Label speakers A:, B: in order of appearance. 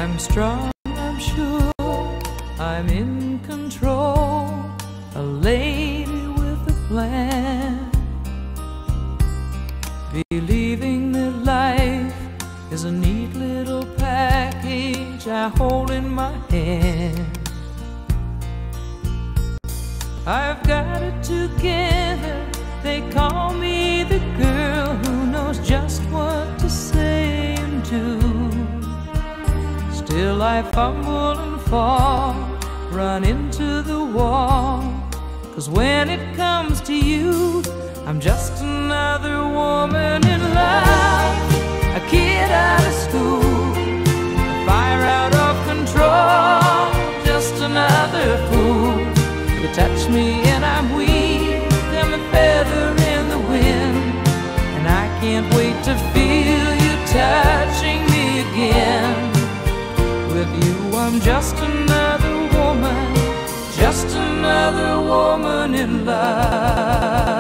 A: I'm strong, I'm sure, I'm in control, a lady with a plan, believing that life is a neat little package I hold in my hand. I've got it together, they call me the girl who knows just what to say and do. Still I fumble and fall, run into the wall, 'cause when it comes to you, I'm just another woman in love, a kid out of school, a fire out of control, just another fool. You touch me and I'm weak, I'm a feather in the wind, and I can't wait to feel you touching me again. With you I'm just another woman in love.